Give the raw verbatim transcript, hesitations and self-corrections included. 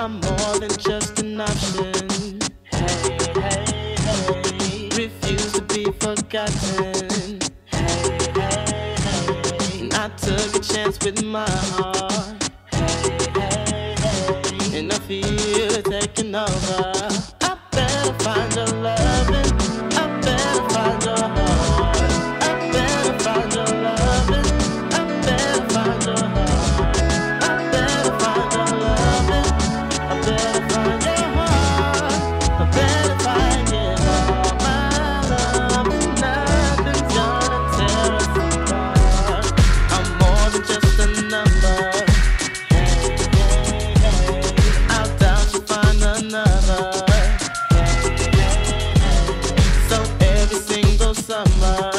I'm more than just an option. Hey, hey, hey. Refuse to be forgotten. Hey, hey, hey. And I took a chance with my heart. Hey, hey, hey. And I feel it taking over. I better find your loving. I better find your heart. I better find your loving. I better find your heart. I better find your loving. I better find your heart. I better find it all. My love, nothing's gonna tear us apart. I'm more than just a number. Hey, hey, hey. I'll doubt you find another. Hey, hey, hey. So every single summer